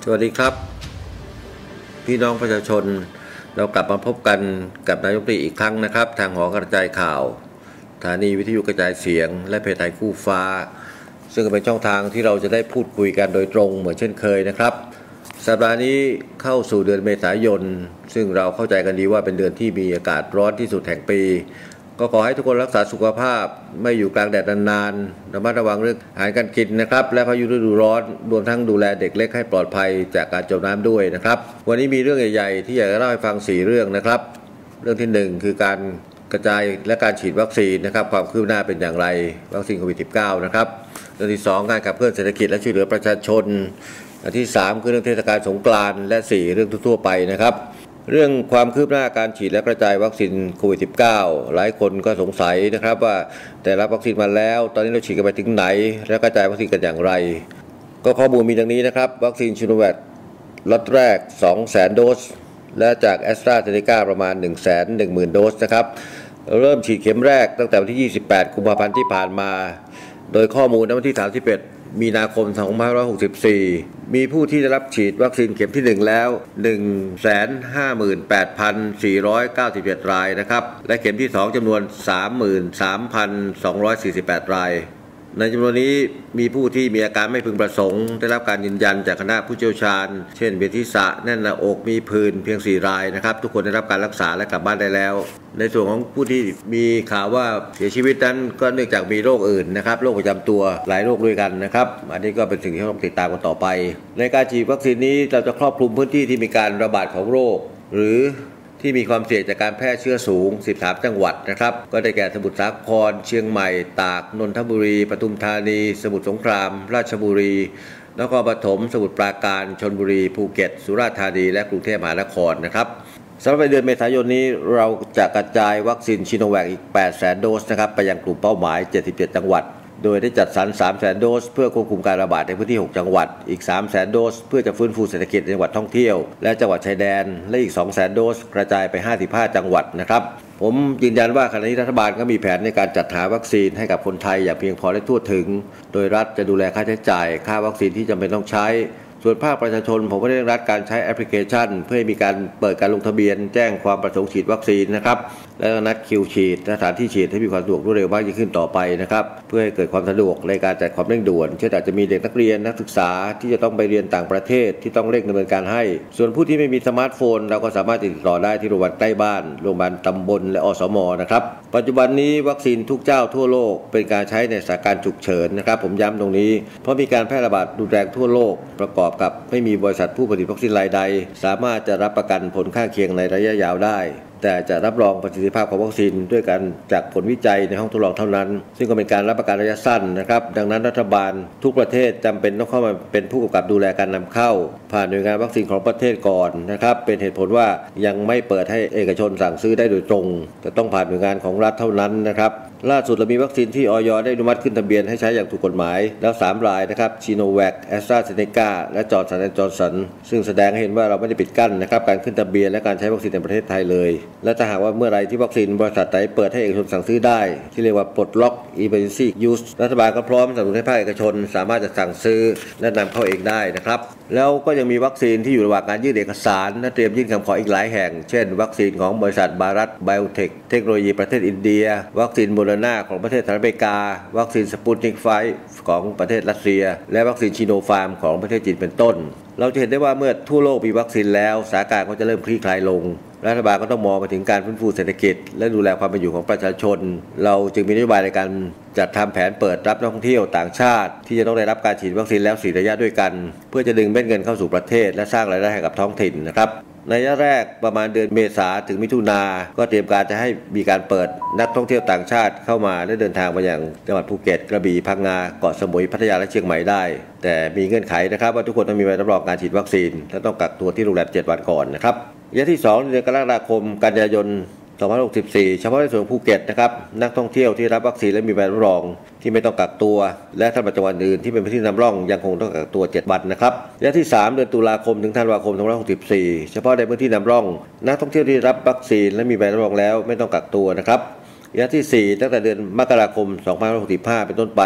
สวัสดีครับพี่น้องประชาชนเรากลับมาพบกันกับนายกรัฐมนตรีอีกครั้งนะครับทางหอกระจายข่าวสถานีวิทยุกระจายเสียงและเพจไทยคู่ฟ้าซึ่งเป็นช่องทางที่เราจะได้พูดคุยกันโดยตรงเหมือนเช่นเคยนะครับสัปดาห์นี้เข้าสู่เดือนเมษายนซึ่งเราเข้าใจกันดีว่าเป็นเดือนที่มีอากาศร้อนที่สุดแห่งปีก็ขอให้ทุกคนรักษาสุขภาพไม่อยู่กลางแดดนานๆระมัดระวังเรื่องอาหารการกินนะครับและพายุฤดูร้อนรวมทั้งดูแลเด็กเล็กให้ปลอดภัยจากการจมน้ำด้วยนะครับวันนี้มีเรื่องใหญ่ๆที่อยากจะเล่าให้ฟัง4เรื่องนะครับเรื่องที่1คือการกระจายและการฉีดวัคซีนนะครับความคืบหน้าเป็นอย่างไรวัคซีนโควิด -19 นะครับเรื่องที่2การขับเคลื่อนเศรษฐกิจและช่วยเหลือประชาชนอันที่3คือเรื่องเทศกาลสงกรานต์และ4เรื่องทั่วๆไปนะครับเรื่องความคืบหน้าการฉีดและกระจายวัคซีนโควิด -19 หลายคนก็สงสัยนะครับว่าแต่รับวัคซีนมาแล้วตอนนี้เราฉีดกันไปถึงไหนและกระจายวัคซีนกันอย่างไรก็ข้อมูลมีดังนี้นะครับวัคซีนชิโนแวคล็อตแรก 200,000 โดสและจากแอสตราเซเนกาประมาณ 110,000 โดสนะครับเริ่มฉีดเข็มแรกตั้งแต่วันที่28กุมภาพันธ์ที่ผ่านมาโดยข้อมูลณวันที่31มีนาคม2564มีผู้ที่ได้รับฉีดวัคซีนเข็มที่1แล้ว 158,497 รายนะครับและเข็มที่2จำนวน 33,248 รายในจำนวนนี้มีผู้ที่มีอาการไม่พึงประสงค์ได้รับการยืนยันจากคณะผู้เชี่ยวชาญเช่นเวียนศีรษะแน่นหน้าอกมีผื่นเพียง4รายนะครับทุกคนได้รับการรักษาและกลับบ้านได้แล้วในส่วนของผู้ที่มีข่าวว่าเสียชีวิตนั้นก็เนื่องจากมีโรคอื่นนะครับโรคประจำตัวหลายโรคด้วยกันนะครับอันนี้ก็เป็นสิ่งที่ต้องติดตามกันต่อไปในการฉีดวัคซีนนี้เราจะครอบคลุมพื้นที่ที่มีการระบาดของโรคหรือที่มีความเสี่ยงจากการแพร่เชื้อสูง13จังหวัดนะครับก็ได้แก่สมุทรสาครเชียงใหม่ตากนนทบุรีปทุมธานีสมุทรสงครามราชบุรีนครปฐมสมุทรปราการชลบุรีภูเก็ตสุราษฎร์ธานีและกรุงเทพมหานครนะครับสำหรับเดือนเมษายนนี้เราจะกระจายวัคซีนชิโนแวคอีก 800,000 โดสนะครับไปยังกลุ่มเป้าหมาย77จังหวัดโดยได้จัดสรร 300,000 โดสเพื่อควบคุมการระบาดในพื้นที่6จังหวัดอีก 300,000 โดสเพื่อจะฟื้นฟูเศรษฐกิจในจังหวัดท่องเที่ยวและจังหวัดชายแดนและอีก 200,000 โดสกระจายไป55จังหวัดนะครับผมยืนยันว่าขณะนี้รัฐบาลก็มีแผนในการจัดหาวัคซีนให้กับคนไทยอย่างเพียงพอและทั่วถึงโดยรัฐจะดูแลค่าใช้จ่ายค่าวัคซีนที่จำเป็นต้องใช้ส่วนภาคประชาชนผมก็ได้รัฐการใช้แอปพลิเคชันเพื่อให้มีการเปิดการลงทะเบียนแจ้งความประสงค์ฉีดวัคซีนนะครับและนัดคิวฉีดสถานที่ฉีดให้มีความสะดวกรวดเร็วมากยิ่งขึ้นต่อไปนะครับเพื่อให้เกิดความสะดวกในการจัดความเร่งด่วนเช่นอาจจะมีเด็กนักเรียนนักศึกษาที่จะต้องไปเรียนต่างประเทศที่ต้องเร่งดำเนินการให้ส่วนผู้ที่ไม่มีสมาร์ทโฟนเราก็สามารถติดต่อได้ที่โรงพยาบาลใกล้บ้านโรงพยาบาลตำบลและอสม.นะครับปัจจุบันนี้วัคซีนทุกเจ้าทั่วโลกเป็นการใช้ในสถานการณ์ฉุกเฉินนะครับผมย้ำตรงนี้เพราะมีการแพร่ระบาดรุนแรงทั่วโลกประกอบกับไม่มีบริษัทผู้ผลิตวัคซีนรายใดสามารถจะรับประกันผลข้างเคียงในระยะยาวได้แต่จะรับรองประสิทธิภาพของวัคซีนด้วยการจากผลวิจัยในห้องทดลองเท่านั้นซึ่งก็เป็นการรับประกันระยะสั้นนะครับดังนั้นรัฐบาลทุกประเทศจำเป็นต้องเข้ามาเป็นผู้กำกับดูแลการนำเข้าผ่านหน่วยงานวัคซีนของประเทศก่อนนะครับเป็นเหตุผลว่ายังไม่เปิดให้เอกชนสั่งซื้อได้โดยตรงจะต้องผ่านหน่วยงานของรัฐเท่านั้นนะครับล่าสุดเรามีวัคซีนที่อย.ได้อนุมัติขึ้นทะเบียนให้ใช้อย่างถูกกฎหมายแล้ว3รายนะครับชิโนแวคแอสตราเซเนกาและจอร์นสันซึ่งแสดงให้เห็นว่าเราไม่ได้ปิดกั้นนะครับการขึ้นทะเบียนและการใช้วัคซีนในประเทศไทยเลยและถ้าหากว่าเมื่อไรที่วัคซีนบริษัทไหนเปิดให้เอกชนสั่งซื้อได้ที่เรียกว่าปลดล็อก Emergency Use รัฐบาลก็พร้อมสนับสนุนให้ภาคเอกชนสามารถจะสั่งซื้อและนำเข้าเองได้นะครับแล้วก็ยังมีวัคซีนที่อยู่ระหว่างการยื่นเอกสารและเตรียมยื่นคำขออีกหลายแห่งเช่นวัคซีนของบริษัทบารัตไบโอเทคเทคโนโลยีประเทศอินเดียวัคซีนโมเดอร์นาของประเทศสหรัฐอเมริกาวัคซีนสปุตนิก5ของประเทศรัสเซียและวัคซีนชิโนฟาร์มของประเทศจีนเป็นต้นเราจะเห็นได้ว่าเมื่อทั่วโลกมีวัคซีนแล้วสถานการณ์ก็จะเริ่มคลี่คลายลงรัฐบาลก็ต้องมองไปถึงการฟื้นฟูเศรษฐกิจและดูแลความเป็นอยู่ของประชาชนเราจึงมีนโยบายในการจัดทำแผนเปิดรับนักท่องเที่ยวต่างชาติที่จะต้องได้รับการฉีดวัคซีนแล้ว4ระยะด้วยกันเพื่อจะดึงเม็ดเงินเข้าสู่ประเทศและสร้างรายได้ให้กับท้องถิ่นนะครับในระยะแรกประมาณเดือนเมษาถึงมิถุนาก็เตรียมการจะให้มีการเปิดนักท่องเที่ยวต่างชาติเข้ามาและเดินทางมาอย่างจังหวัดภูเก็ตกระบี่พังงาเกาะสมุยพัทยาและเชียงใหม่ได้แต่มีเงื่อนไขนะครับว่าทุกคนต้องมีใบรับรองการฉีดวัคซีนและต้องกักตัวที่โรงแรม7วันก่อนนะครับระยะที่2เดือนกรกฎาคมกันยายน2564เฉพาะในส่วนภูเก็ตนะครับนักท่องเที่ยวที่รับวัคซีนและมีใบรับรองที่ไม่ต้องกักตัวและท่านจังหวัดอื่นที่เป็นพื้นที่นำร่องยังคงต้องกักตัว7วันนะครับระยะที่3เดือนตุลาคมถึงธันวาคม2564เฉพาะในพื้นที่นำร่องนักท่องเที่ยวที่รับวัคซีนและมีใบรับรองแล้วไม่ต้องกักตัวนะครับระยะที่4ตั้งแต่เดือนมกราคม2565เป็นต้นไป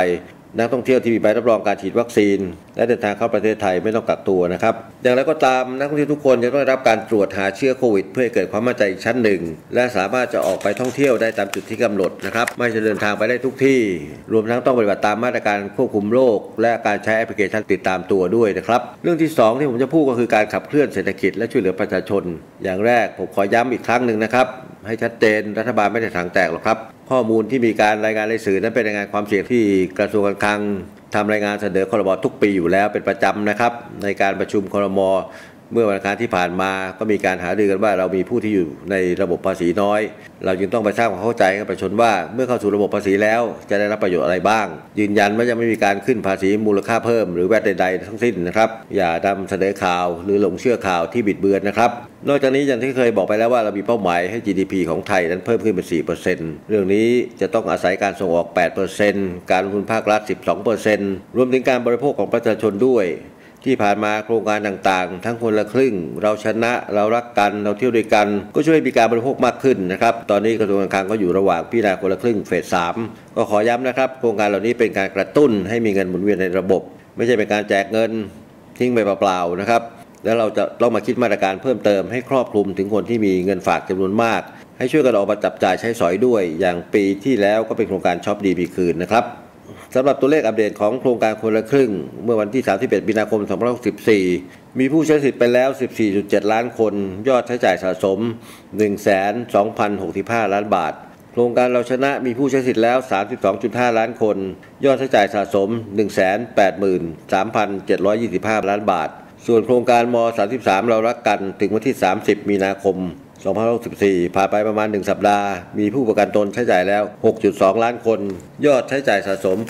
นักท่องเที่ยวที่มีใบรับรองการฉีดวัคซีนและเดินทางเข้าประเทศไทยไม่ต้องกักตัวนะครับอย่างไรก็ตามนักท่องเที่ยวทุกคนจะต้องได้รับการตรวจหาเชื้อโควิดเพื่อให้เกิดความมั่นใจอีกชั้นหนึ่งและสามารถจะออกไปท่องเที่ยวได้ตามจุดที่กำหนดนะครับไม่จะเดินทางไปได้ทุกที่รวมทั้งต้องปฏิบัติตามมาตรการควบคุมโรคและการใช้แอปพลิเคชันติดตามตัวด้วยนะครับเรื่องที่2ที่ผมจะพูดก็คือการขับเคลื่อนเศรษฐกิจและช่วยเหลือประชาชนอย่างแรกผมขอย้ำอีกครั้งหนึ่งนะครับให้ชัดเจนรัฐบาลไม่ได้ถังแตกหรอกครับข้อมูลที่มีการรายงานในสื่อนั้นเป็นรายงานความเสี่ยงที่กระทรวงการคลังทำรายงานเสนอครม.ทุกปีอยู่แล้วเป็นประจำนะครับในการประชุมครม.เมื่อวันอังคารที่ผ่านมาก็มีการหารือกันว่าเรามีผู้ที่อยู่ในระบบภาษีน้อยเราจึงต้องไปสร้างความเข้าใจกับประชาชนว่าเมื่อเข้าสู่ระบบภาษีแล้วจะได้รับประโยชน์อะไรบ้างยืนยันว่าจะไม่มีการขึ้นภาษีมูลค่าเพิ่มหรือแวตใดๆทั้งสิ้นนะครับอย่านำเสนอข่าวหรือหลงเชื่อข่าวที่บิดเบือนนะครับนอกจากนี้อย่างที่เคยบอกไปแล้วว่าเรามีเป้าหมายให้ GDP ของไทยนั้นเพิ่มขึ้นเป็น 4% เรื่องนี้จะต้องอาศัยการส่งออก 8% การลงทุนภาครัฐ 12% รวมถึงการบริโภคของประชาชนด้วยที่ผ่านมาโครงการต่างๆทั้งคนละครึ่งเราชนะเรารักกันเราเที่ยวด้วยกันก็ช่วยมีการบริโภคมากขึ้นนะครับตอนนี้กระทรวงการคลังก็อยู่ระหว่างพิจารณาคนละครึ่งเฟส 3ก็ขอย้ำนะครับโครงการเหล่านี้เป็นการกระตุ้นให้มีเงินหมุนเวียนในระบบไม่ใช่เป็นการแจกเงินทิ้งไปเปล่าๆนะครับแล้วเราจะต้องมาคิดมาตรการเพิ่มเติมให้ครอบคลุมถึงคนที่มีเงินฝากจำนวนมากให้ช่วยกันออกมาจับจ่ายใช้สอยด้วยอย่างปีที่แล้วก็เป็นโครงการช็อปดีมีคืนนะครับสำหรับตัวเลขอัปเดตของโครงการคนละครึ่งเมื่อวันที่31มีนาคม2564มีผู้ใช้สิทธิ์ไปแล้ว 14.7 ล้านคนยอดใช้จ่ายสะสม 1,2,065 ล้านบาทโครงการเราชนะมีผู้ใช้สิทธิ์แล้ว 32.5 ล้านคนยอดใช้จ่ายสะสม 183,725 ล้านบาทส่วนโครงการม.33 เรารักกันถึงวันที่30มีนาคม2564ผ่านไปประมาณ1สัปดาห์มีผู้ประกันตนใช้จ่ายแล้ว 6.2 ล้านคนยอดใช้จ่ายสะสม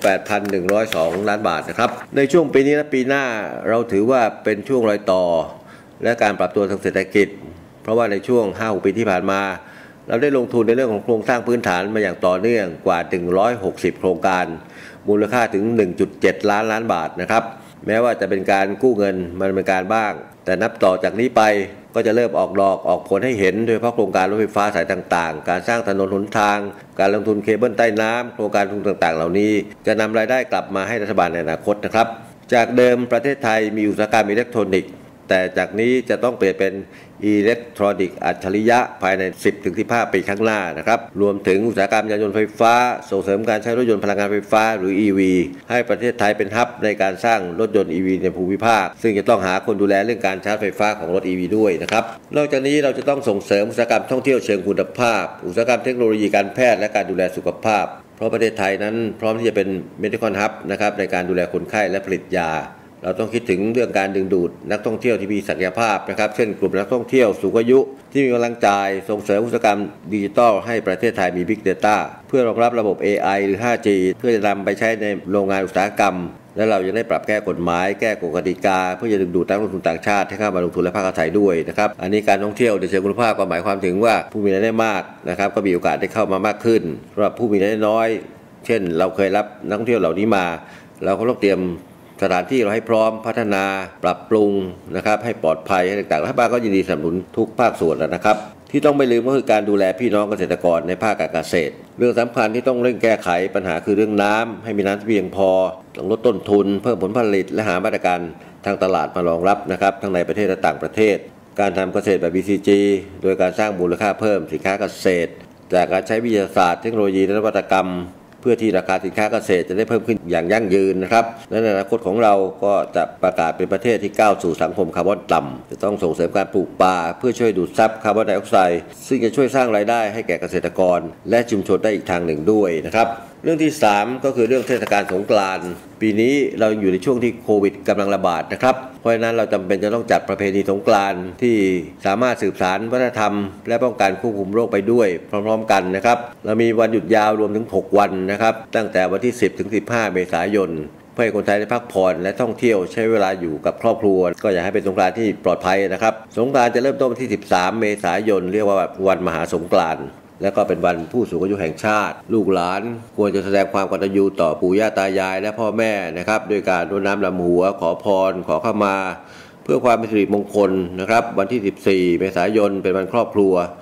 8,102 ล้านบาทนะครับในช่วงปีนี้และปีหน้าเราถือว่าเป็นช่วงรอยต่อและการปรับตัวทางเศรษฐกิจเพราะว่าในช่วง 5-6 ปีที่ผ่านมาเราได้ลงทุนในเรื่องของโครงสร้างพื้นฐานมาอย่างต่อเนื่องกว่า160โครงการมูลค่าถึง 1.7 ล้านบาทนะครับแม้ว่าจะเป็นการกู้เงินมาดำเนินการบ้างแต่นับต่อจากนี้ไปก็จะเริ่มออกดอกออกผลให้เห็นโดยเฉพาะโครงการรถไฟฟ้าสายต่างๆการสร้างถนนหนทางการลงทุนเคเบิลใต้น้ำโครงการลงทุนต่างๆเหล่านี้จะนำรายได้กลับมาให้รัฐบาลในอนาคตนะครับจากเดิมประเทศไทยมีอุตสาหกรรมอิเล็กทรอนิกส์แต่จากนี้จะต้องเปลี่ยนเป็นอิเล็กทรอนิกส์อัจฉริยะภายใน 10-15 ปีข้างหน้านะครับรวมถึงอุตสาหกรรมยานยนต์ไฟฟ้าส่งเสริมการใช้รถยนต์พลังงานไฟฟ้าหรือ EV ให้ประเทศไทยเป็นฮับในการสร้างรถยนต์ EV ในภูมิภาคซึ่งจะต้องหาคนดูแลเรื่องการชาร์จไฟฟ้าของรถ EV ด้วยนะครับนอกจากนี้เราจะต้องส่งเสริมอุตสาหกรรมท่องเที่ยวเชิงคุณภาพอุตสาหกรรมเทคโนโลยีการแพทย์และการดูแลสุขภาพเพราะประเทศไทยนั้นพร้อมที่จะเป็น Medical Hub นะครับในการดูแลคนไข้และผลิตยาเราต้องคิดถึงเรื่องการดึงดูดนักท่องเที่ยวที่มีศักยภาพนะครับเช่นกลุ่มนักท่องเที่ยวสูงอายุที่มีกำลังจ่ายส่งเสริมอุตสาหกรรมดิจิทัลให้ประเทศไทยมี Big Data เพื่อรองรับระบบ AI หรือ 5G เพื่อจะนำไปใช้ในโรงงานอุตสาหกรรมและเราจะได้ปรับแก้กฎหมายแก้กฎกติกาเพื่อจะดึงดูดนักลงทุนต่างชาติให้เข้ามาลงทุนและพักอาศัยด้วยนะครับอันนี้การท่องเที่ยวในเชิงคุณภาพก็หมายความถึงว่าผู้มีรายได้มากนะครับก็มีโอกาสได้เข้ามามากขึ้นสำหรับผู้มีรายได้น้อยเช่นเราเคยรับนักท่องเที่ยวเหล่านี้มาเราก็ต้องเตรียมสถานที่เราให้พร้อมพัฒนาปรับปรุงนะครับให้ปลอดภัยให้ต่างๆรัฐบาลก็ยินดีสนับสนุนทุกภาคส่วนแล้วนะครับที่ต้องไม่ลืมก็คือการดูแลพี่น้องเกษตรกรในภาคการเกษตรเรื่องสำคัญที่ต้องเร่งแก้ไขปัญหาคือเรื่องน้ำให้มีน้ำเพียงพอต้องลดต้นทุนเพิ่มผลผลิตและหามาตรการทางตลาดมารองรับนะครับทั้งในประเทศและต่างประเทศการทำเกษตรแบบ BCG โดยการสร้างมูลค่าเพิ่มสินค้าเกษตรจากการใช้วิทยาศาสตร์เทคโนโลยีและนวัตกรรมเพื่อที่ราคาสินค้าเกษตรจะได้เพิ่มขึ้นอย่างยั่งยืนนะครับและในอนาคตของเราก็จะประกาศเป็นประเทศที่ก้าวสู่สังคมคาร์บอนต่ำจะต้องส่งเสริมการปลูกป่าเพื่อช่วยดูดซับคาร์บอนไดออกไซด์ซึ่งจะช่วยสร้างรายได้ให้แก่เกษตรกรและชุมชนได้อีกทางหนึ่งด้วยนะครับเรื่องที่3ก็คือเรื่องเทศกาลสงกรานต์ปีนี้เราอยู่ในช่วงที่โควิดกำลังระบาดนะครับเพราะฉะนั้นเราจำเป็นจะต้องจัดประเพณีสงกรานต์ที่สามารถสืบสานวัฒนธรรมและป้องกันควบคุมโรคไปด้วยพร้อมๆกันนะครับเรามีวันหยุดยาวรวมถึง6วันนะครับตั้งแต่วันที่10 ถึง 15 เมษายนเพื่อให้คนไทยได้พักผ่อนและท่องเที่ยวใช้เวลาอยู่กับครอบครัวก็อยากให้เป็นสงกรานต์ที่ปลอดภัยนะครับสงกรานต์จะเริ่มต้นวันที่13 เมษายนเรียกว่าวันมหาสงกรานต์และก็เป็นวันผู้สูงอายุแห่งชาติลูกหลานควรจะแสดงความกตัญญูต่อปู่ย่าตายายและพ่อแม่นะครับโดยการรดน้ำดำหัวขอพรขอขมาเพื่อความเป็นสิริมงคลนะครับวันที่14 เมษายนเป็นวันครอบครัวที่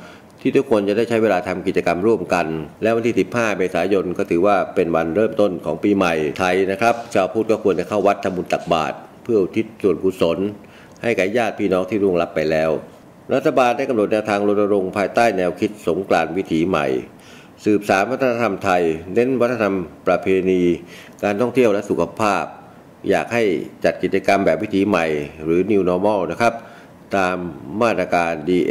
ที่ทุกคนจะได้ใช้เวลาทำกิจกรรมร่วมกันและวันที่15 เมษายนก็ถือว่าเป็นวันเริ่มต้นของปีใหม่ไทยนะครับชาวพุทธก็ควรจะเข้าวัดทำบุญตักบาตรเพื่ออุทิศส่วนกุศลให้กับญาติพี่น้องที่ล่วงลับไปแล้วรัฐบาลได้กำหนดแนวทางรณรงค์ภายใต้แนวคิดสงกรานต์วิถีใหม่สืบสานวัฒนธรรมไทยเน้นวัฒนธรรมประเพณีการท่องเที่ยวและสุขภาพอยากให้จัดกิจกรรมแบบวิถีใหม่หรือ New Normal นะครับตามมาตรการ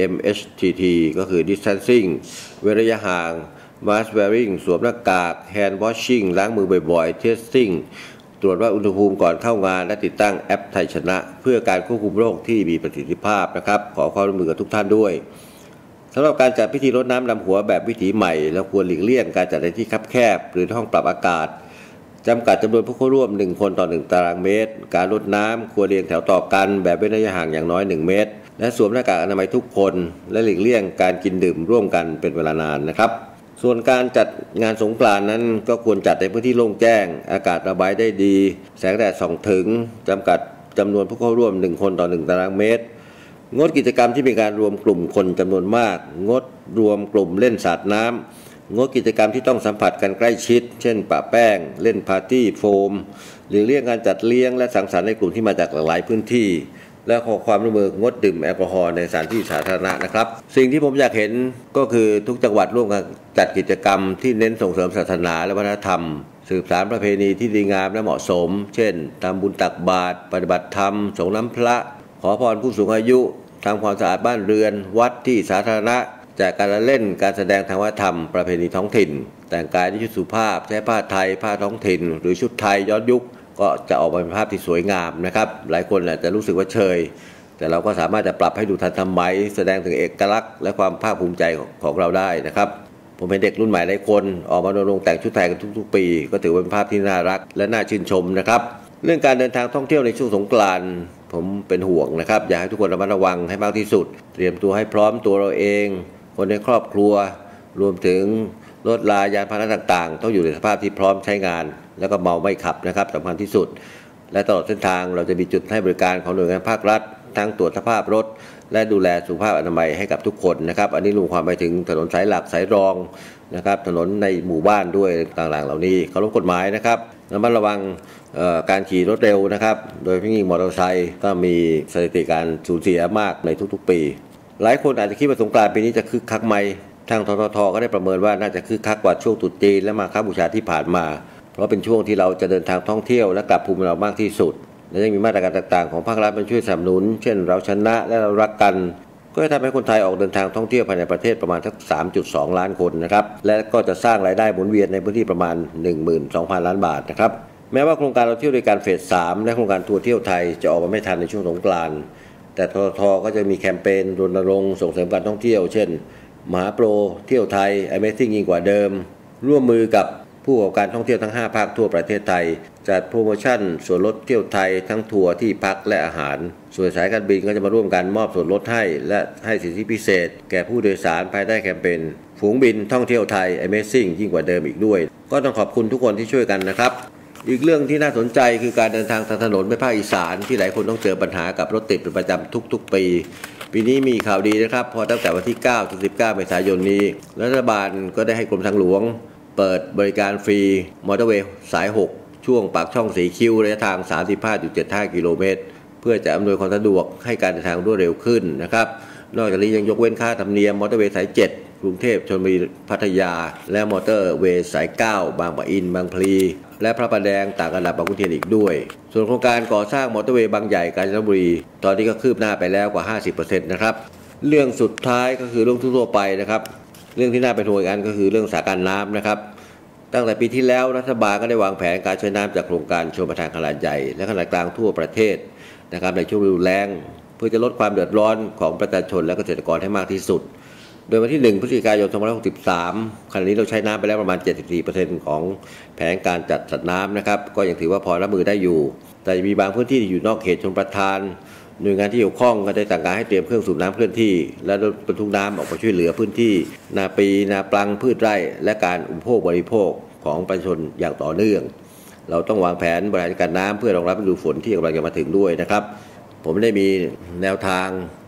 DMHTT ก็คือ Distancing เว้นระยะห่าง Mask Wearing สวมหน้ากาก Hand Washing ล้างมือบ่อยๆ Testing ตรวจวัดอุณหภูมิก่อนเข้างานและติดตั้งแอปไทยชนะเพื่อการควบคุมโรคที่มีประสิทธิภาพนะครับขอความร่วมมือกับทุกท่านด้วยสำหรับการจัดพิธีรดน้ำดำหัวแบบวิถีใหม่เราควรหลีกเลี่ยงการจัดในที่คับแคบหรือห้องปรับอากาศจำกัดจำนวนผู้เข้าร่วม1คนต่อ1ตารางเมตรการรดน้ำควรเรียงแถวต่อกันแบบเว้นระยะห่างอย่างน้อย1เมตรและสวมหน้ากากอนามัยทุกคนและหลีกเลี่ยงการกินดื่มร่วมกันเป็นเวลานานนะครับส่วนการจัดงานสงกรานต์นั้นก็ควรจัดในพื้นที่โล่งแจ้งอากาศระบายได้ดีแสงแดดส่องถึงจำกัดจำนวนผู้เข้าร่วม1คนต่อ1ตารางเมตรงดกิจกรรมที่มีการรวมกลุ่มคนจำนวนมากงดรวมกลุ่มเล่นสาดน้ำงดกิจกรรมที่ต้องสัมผัสกันใกล้ชิดเช่นปะแป้งเล่นปาร์ตี้โฟมหรือเลี่ยงการจัดเลี้ยงและสังสรรค์ในกลุ่มที่มาจากหลากหลายพื้นที่และขอความร่วมมืองดดื่มแอลกอฮอล์ในสถานที่สาธารณะนะครับสิ่งที่ผมอยากเห็นก็คือทุกจังหวัดร่วมกันจัดกิจกรรมที่เน้นส่งเสริมศาสนาและวัฒนธรรมสืบสานประเพณีที่ดีงามและเหมาะสมเช่นทำบุญตักบาตรปฏิบัติธรรมสงน้ำพระขอพรผู้สูงอายุทำความสะอาดบ้านเรือนวัดที่สาธารณะจากการเล่นการแสดงทางวัฒนธรรมประเพณีท้องถิ่นแต่งกายด้วยชุดสุภาพใช้ผ้าไทยผ้าท้องถิ่นหรือชุดไทยย้อนยุคก็จะออกมาเป็นภาพที่สวยงามนะครับหลายคนอาจจะรู้สึกว่าเชยแต่เราก็สามารถจะปรับให้ดูทันสมัยแสดงถึงเอกลักษณ์และความภาคภูมิใจของเราได้นะครับผมเป็นเด็กรุ่นใหม่หลายคนออกมารณรงค์แต่งชุดไทยกันทุกๆปีก็ถือเป็นภาพที่น่ารักและน่าชื่นชมนะครับเรื่องการเดินทางท่องเที่ยวในช่วงสงกรานต์ผมเป็นห่วงนะครับอยากให้ทุกคนระมัดระวังให้มากที่สุดเตรียมตัวให้พร้อมตัวเราเองคนในครอบครัวรวมถึงรถลายานพาหนะต่างๆต้องอยู่ในสภาพที่พร้อมใช้งานแล้วก็เมาไม่ขับนะครับสำคัญที่สุดและตลอดเส้นทางเราจะมีจุดให้บริการของหน่วยงานภาครัฐทั้งตรวจสภาพรถและดูแลสุขภาพอนามัยให้กับทุกคนนะครับอันนี้รวมความไปถึงถนนสายหลักสายรองนะครับถนนในหมู่บ้านด้วยต่างๆเหล่านี้เคารพกฎหมายนะครับระมัดระวังการขี่รถเร็วนะครับโดยเฉพาะยิ่งมอเตอร์ไซค์ก็มีสถิติการสูญเสียมากในทุกๆปีหลายคนอาจจะคิดว่าสงกรานต์ปีนี้จะคึกคักไหมทางททท.ก็ได้ประเมินว่าน่าจะคึกคักกว่าช่วงตรุษจีนและมาฆบูชาที่ผ่านมาเพราะเป็นช่วงที่เราจะเดินทางท่องเที่ยวและกลับภูมิเรามากที่สุดและยังมีมาตรการต่างๆของภาครัฐมาช่วยสนับสนุนเช่นเราชนะและเรารักกันก็จะทำให้คนไทยออกเดินทางท่องเที่ยวภายในประเทศประมาณสัก 3.2 ล้านคนนะครับและก็จะสร้างรายได้หมุนเวียนในพื้นที่ประมาณ 12,000 ล้านบาทนะครับแม้ว่าโครงการเราเที่ยวด้วยกันเฟส 3และโครงการทัวร์เที่ยวไทยจะออกมาไม่ทันในช่วงสงกรานต์แต่ททท.ก็จะมีแคมเปญรณรงค์ส่งเสริมการท่องเที่ยวเช่นมหาโปรเที่ยวไทย Amazing ยิ่งกว่าเดิมร่วมมือกับผู้ประกอบการท่องเที่ยวทั้ง5ภาคทั่วประเทศไทยจัดโปรโมชั่นส่วนลดเที่ยวไทยทั้งทัวร์ที่พักและอาหารส่วนสายการบินก็จะมาร่วมกันมอบส่วนลดให้และให้สิทธิพิเศษแก่ผู้โดยสารภายใต้แคมเปญฝูงบินท่องเที่ยวไทย Amazing ยิ่งกว่าเดิมอีกด้วยก็ต้องขอบคุณทุกคนที่ช่วยกันนะครับอีกเรื่องที่น่าสนใจคือการเดินทางทางถนนในภาคอีสานที่หลายคนต้องเจอปัญหากับรถติดเป็นประจำทุกๆปีนี้มีข่าวดีนะครับพอตั้งแต่วันที่9 ถึง 19 เมษายนนี้รัฐบาลก็ได้ให้กรมทางหลวงเปิดบริการฟรีมอเตอร์เวย์สาย6ช่วงปากช่องสีคิ้วระยะทาง 35.75 กิโลเมตรเพื่อจะอำนวยความสะดวกให้การเดินทางรวดเร็วขึ้นนะครับนอกจากนี้ยังยกเว้นค่าธรรมเนียมมอเตอร์เวย์สาย7กรุงเทพชลบุรีพัทยาและมอเตอร์เวย์สาย9บางปะอินบางพลีและพระประแดงต่างระดับบางขุนเทียนอีกด้วยส่วนโครงการก่อสร้างมอเตอร์เวย์บางใหญ่กาญจนบุรีตอนนี้ก็คืบหน้าไปแล้วกว่า 50% นะครับเรื่องสุดท้ายก็คือเรื่องทั่วไปนะครับเรื่องที่น่าเป็นห่วงอีกอันก็คือเรื่องสถานการณ์น้ำนะครับตั้งแต่ปีที่แล้วรัฐบาลก็ได้วางแผนการใช้น้ำจากโครงการชลประทานขนาดใหญ่และขนาดกลางทั่วประเทศนะครับในช่วงฤดูแล้งเพื่อจะลดความเดือดร้อนของประชาชนและเกษตรกรให้มากที่สุดโดยวันที่1 พฤศจิกายน 2563ขณะนี้เราใช้น้ำไปแล้วประมาณ 74% ของแผนการจัดสรรน้ำนะครับก็ยังถือว่าพอรับมือได้อยู่แต่มีบางพื้นที่ที่อยู่นอกเขตชลประทานหน่วยงานที่เกี่ยวข้องก็ได้สั่งการให้เตรียมเครื่องสูบน้ำเคลื่อนที่และรถบรรทุกน้ำออกไปช่วยเหลือพื้นที่นาปีนาปลังพืชไร่และการอุปโภคบริโภคของประชาชนอย่างต่อเนื่องเราต้องวางแผนบริหารจัดการน้ำเพื่อรองรับฤดูฝนที่กำลังจะมาถึงด้วยนะครับผมได้มีแนวทาง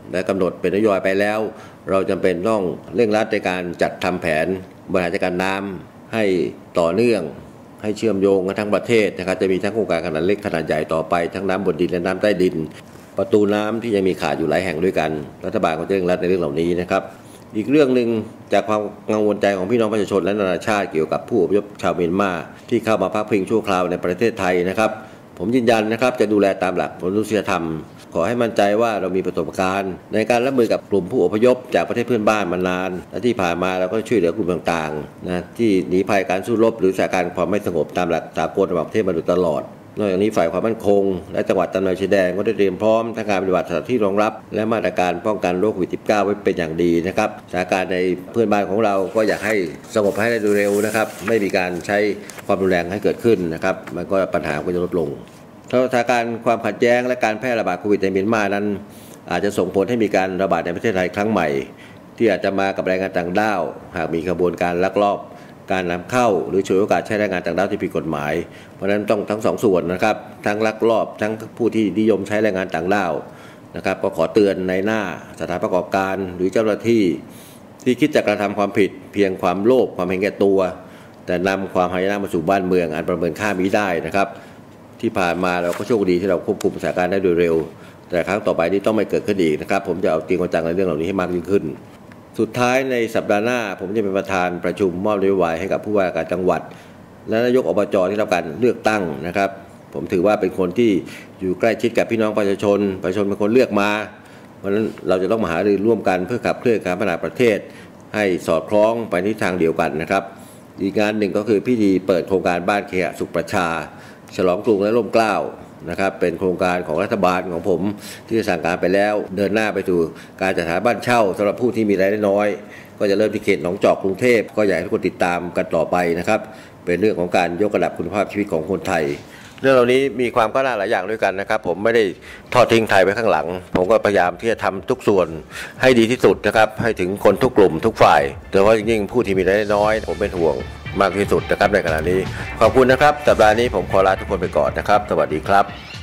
และกำหนดเป็นนโยบายไปแล้วเราจำเป็นต้องเร่งรัดในการจัดทำแผนบริหารจัดการน้ำให้ต่อเนื่องให้เชื่อมโยงกันทั้งประเทศนะครับจะมีทั้งโครงการขนาดเล็กขนาดใหญ่ต่อไปทั้งน้ำบนดินและน้ำใต้ดินประตูน้ำที่ยังมีขาดอยู่หลายแห่งด้วยกันรัฐบาลก็จะเร่งรัดในเรื่องเหล่านี้นะครับอีกเรื่องหนึ่งจากความกังวลใจของพี่น้องประชาชนและนานาชาติเกี่ยวกับผู้อพยพชาวเมียนมาที่เข้ามาพักพิงชั่วคราวในประเทศไทยนะครับผมยืนยันนะครับจะดูแลตามหลักมนุษยธรรมขอให้มั่นใจว่าเรามีประสบการณ์ในการรับมือกับกลุ่มผู้อพยพจากประเทศเพื่อนบ้านมานานและที่ผ่านมาเราก็ช่วยเหลือกลุ่มต่างๆนะที่หนีภัยการสู้รบหรือสถานการณ์ความไม่สงบตามหลักสากลระหว่างประเทศมาโดยตลอดนอกจากนี้ฝ่ายความมั่นคงและจังหวัดตะวันออกชายแดนก็ได้เตรียมพร้อมทั้งการปฏิบัติสถานที่รองรับและมาตรการป้องกันโรคโควิด -19 ไว้เป็นอย่างดีนะครับสถานการณ์ในเพื่อนบ้านของเราก็อยากให้สงบให้ได้โดยเร็วนะครับไม่มีการใช้ความรุนแรงให้เกิดขึ้นนะครับมันก็ปัญหาก็จะลดลงสถานการณ์ความขัดแย้งและการแพร่ระบาดโควิดในเมียนมานั้นอาจจะส่งผลให้มีการระบาดในประเทศไทยครั้งใหม่ที่อาจจะมากับแรงงานต่างด้าวหากมีกระบวนการลักลอบการนำเข้าหรือฉวยโอกาสใช้แรงงานต่างด้าวที่ผิดกฎหมายเพราะฉะนั้นต้องทั้งสองส่วนนะครับทั้งลักลอบทั้งผู้ที่นิยมใช้แรงงานต่างด้าวนะครับก็ขอเตือนในหน้าสถานประกอบการหรือเจ้าหน้าที่ที่คิดจะกระทำความผิดเพียงความโลภความเห็นแก่ตัวแต่นำความหายนะมาสู่บ้านเมืองอันประเมินค่ามิได้นะครับที่ผ่านมาเราก็โชคดีที่เราควบคุมสถานการณ์ได้โดยเร็วแต่ครั้งต่อไปนี้ต้องไม่เกิดขึ้นอีกนะครับผมจะเอาจริงเอาจังในเรื่องเหล่านี้ให้มากยิ่งขึ้นสุดท้ายในสัปดาห์หน้าผมจะเป็นประธานประชุมมอบนโยบายให้กับผู้ว่าการจังหวัดและนายกอบจที่รับการเลือกตั้งนะครับผมถือว่าเป็นคนที่อยู่ใกล้ชิดกับพี่น้องประชาชนเป็นคนเลือกมาเพราะฉะนั้นเราจะต้องมาหารือร่วมกันเพื่อขับเคลื่อนการพัฒนาประเทศให้สอดคล้องไปในทางเดียวกันนะครับอีกงานหนึ่งก็คือพิธีเปิดโครงการบ้านเคหะสุขประชาฉลองกรุงและร่มเกล้านะครับเป็นโครงการของรัฐบาลของผมที่สั่งการไปแล้วเดินหน้าไปสู่การจัดหาบ้านเช่าสำหรับผู้ที่มีรายได้น้อยก็จะเริ่มที่เขตหนองจอกกรุงเทพก็อยากให้ทุกคนติดตามกันต่อไปนะครับเป็นเรื่องของการยกระดับคุณภาพชีวิตของคนไทยเรื่องเหล่านี้มีความก้าวหน้าหลายอย่างด้วยกันนะครับผมไม่ได้ทอดทิ้งไทยไว้ข้างหลังผมก็พยายามที่จะทำทุกส่วนให้ดีที่สุดนะครับให้ถึงคนทุกกลุ่มทุกฝ่ายโดยเฉพาะยิ่งผู้ที่มีรายได้น้อยผมเป็นห่วงมากที่สุดนะครับในขณะนี้ขอบคุณนะครับสัปดาห์นี้ผมขอลาทุกคนไปก่อนนะครับสวัสดีครับ